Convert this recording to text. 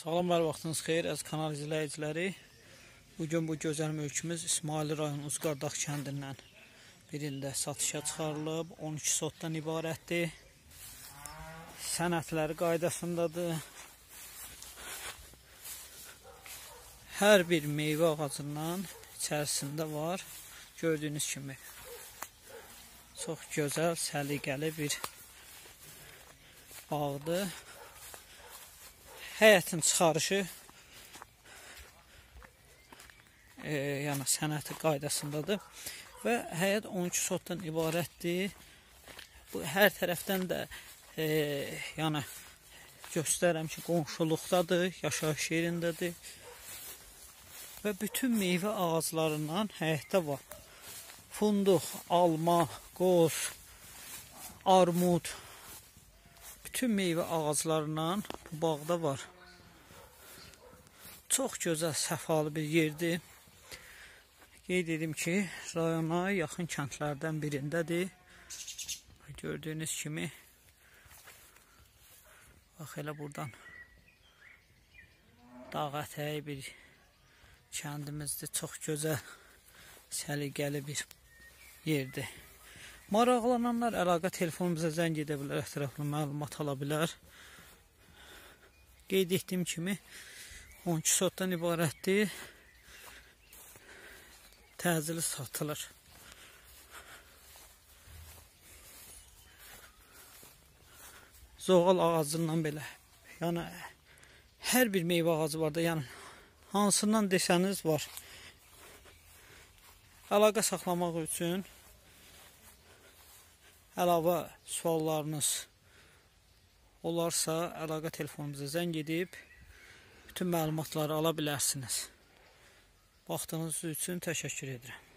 Salam, hər vaxtınız xeyir, əziz kanal izləyiciləri. Bugün bu gözəl mülkümüz İsmail rayon Uzqardaq kəndindən birində satışa çıxarılıb. 12 sotdan ibarətdir. Sənədləri qaydasındadır. Hər bir meyvə ağacından içərisində var. Gördüyünüz kimi çox gözəl, səliqəli bir bağdır. Həyətin çıxarışı yəni sənəti qaydasındadır və həyət 12 sotdan ibarətdir. Bu hər tərəfdən də yəni göstərəm ki, qonşuluqdadır, yaşayış yerindədir və bütün meyvə ağaclarından həyətdə var. Funduq, alma, qoz, armud, bütün meyvə ağaclarından bu bağda var. Çox gözəl, səfalı bir yerdir. Qeyd edim ki, rayona yaxın kəndlərdən birindədir. Gördüyünüz kimi, bax elə buradan dağ ətəyi bir kəndimizdir. Çox gözəl, səliqəli bir yerdir. Maraqlananlar əlaqə telefonumuza zəng edə bilər, ətraflı məlumat ala bilər. Qeyd etdiyim kimi 12 sotdan ibarətdir. Təcili satılır. Zoğal ağacından belə. Yəni hər bir meyvə ağacı var da, yəni hansından desəniz var. Əlaqə saxlamaq üçün əlavə suallarınız olarsa, əlaqə telefonumuza zəng edib bütün məlumatları ala bilərsiniz. Vaxtınız üçün təşəkkür edirəm.